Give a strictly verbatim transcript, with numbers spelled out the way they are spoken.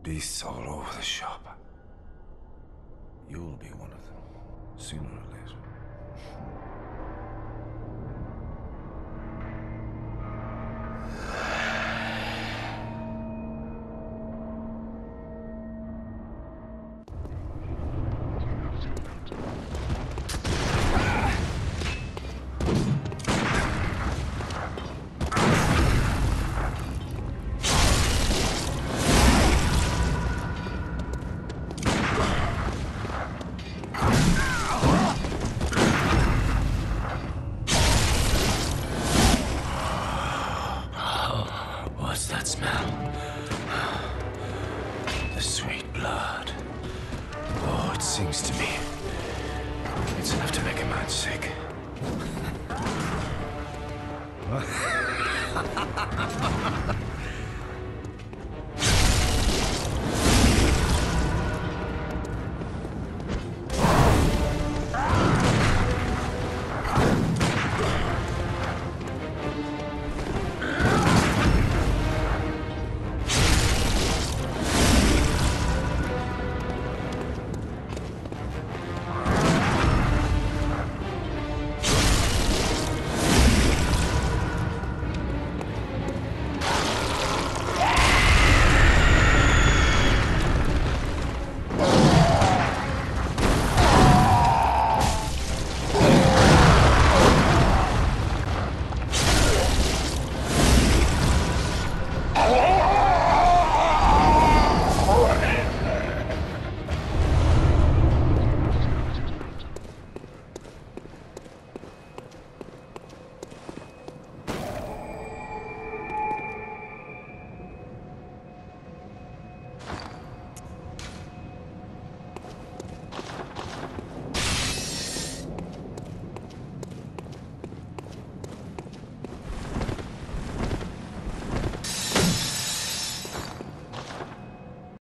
beasts all over the shop. You'll be one of them, sooner or later. What's that smell? The sweet blood. Oh, it sings to me. It's enough to make a man sick.